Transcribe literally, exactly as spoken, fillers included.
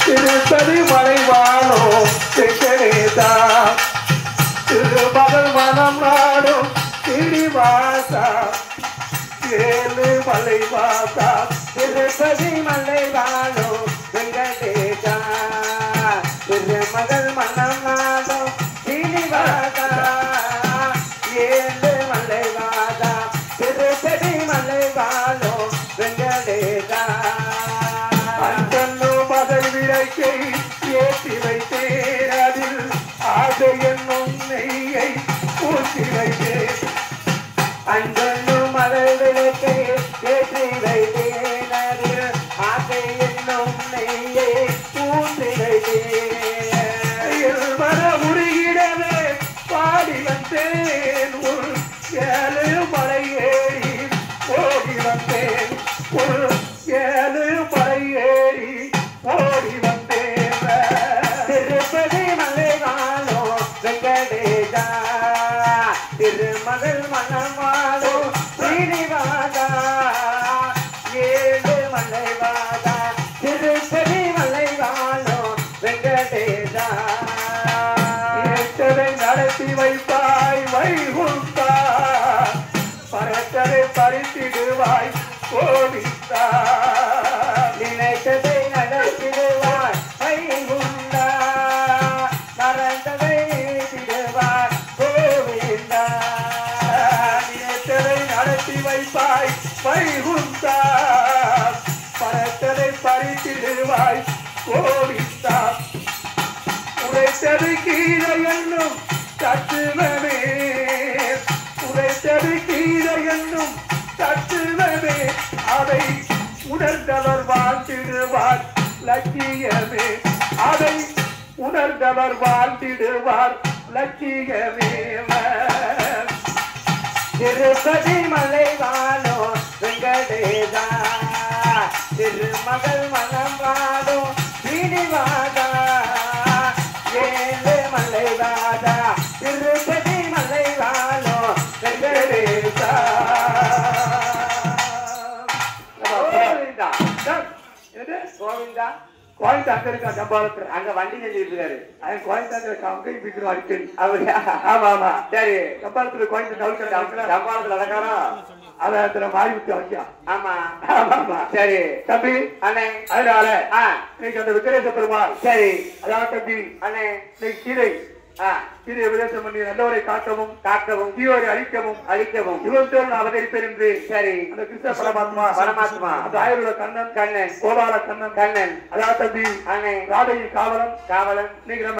திருப்பதி மலைவானோ வெங்கடேசா திருமகள் மனம் நாடும் திரிவாசா ஏழு மலைவாசா திருப்பதி மலைவானோ வெங்கடேசா திருமகள் மனம் நாடும் திரிவாசா ஏழு மலைவாசா திருப்பதி மலைவானோ வெங்கடேசா அந்தன்னு மகள் விளக்கை ஏற்றி வைத்தேன் அதில் ஆசை என்னும் நெய்யை ஊற்றி வைத்தேன் அந்தன்னு மகள் விளக்கை ஏற்றி வைத்தேன் அதில் ஆசை என்னும் நெய்யை ஊற்றி வைத்தேன் மன உருகிடவே பாடி வந்தேன் ஒரு ஏழு மலை ஏறி ஓடி வந்தேன் ஒரு ஏழு மலை ஏறி ஓடி வந்தேன் திருப்பதி மலைவானோ வெங்கடேசா திருமகள் மனமானோ ஸ்ரீனிவாசா ஏழு மலைவாசா திருப்பதி மலைவானோ வெங்கடேசா ஏற்றதை நடத்தி வைப்பாய் வைகுண்டா பரத்தரை பறித்திடுவாய் கோவிந்தா நினைத்ததை நடத்திடுவார் வைகுண்டா மறந்ததை நினைத்திடுவார் கோவிந்தா நினைத்ததை நடத்தி வைப்பாய் வைகுண்டா பரத்தரை பறித்திடுவாய் கோவிந்தா உரைத்தது கீழே என்னும் தத்துவமே உரைத்தது கீழே என்னும் தத்துவமே அதை உணர்ந்தவர் வாழ்த்திடுவார் லட்சியமே அதை உணர்ந்தவர் வாழ்த்திடுவார் லட்சியமே திருப்பதி மலைவானோ வெங்கடேசா திருமகள் மனம் வாடோ ஸ்ரீனிவாசா ஏழு மலைவாசா திருப்பதி மலைவானோ வெங்கடேசா கோவிந்தா கோவிந்தா கோயம்புத்தூர் அங்க இருக்கா சம்பாளத்துல அங்க வண்டி செஞ்சுட்டு இருக்காரு அவன் கோயம்புத்தூர் அங்கேயும் பிக்கணும் அடிக்கடி அப்படியா ஆமா ஆமா சரி சம்பாளத்துல கோயம்புத்தூர் சம்பாளத்துல நடக்காரா அதை அதுல மாறி விட்டு வைக்கா ஆமா ஆமா ஆமா சரி தம்பி அண்ணே அதனால ஆ இன்னைக்கு அந்த விக்ரேச பெருமாள் சரி அதான் தம்பி அண்ணே இன்னைக்கு கீதை ஆ கீதை உபதேசம் பண்ணி நல்லவரை காக்கவும் காக்கவும் தீயோரை அழிக்கவும் அழிக்கவும் இவன் நான் அவதரிப்பேன் என்று சரி அந்த கிருஷ்ண பரமாத்மா பரமாத்மா அந்த ஆயுர்வேத கண்ணன் கண்ணன் கோபால கண்ணன் கண்ணன் அதான் தம்பி அண்ணே ராதையின் காவலன் காவலன் இன்னைக்கு நம்ம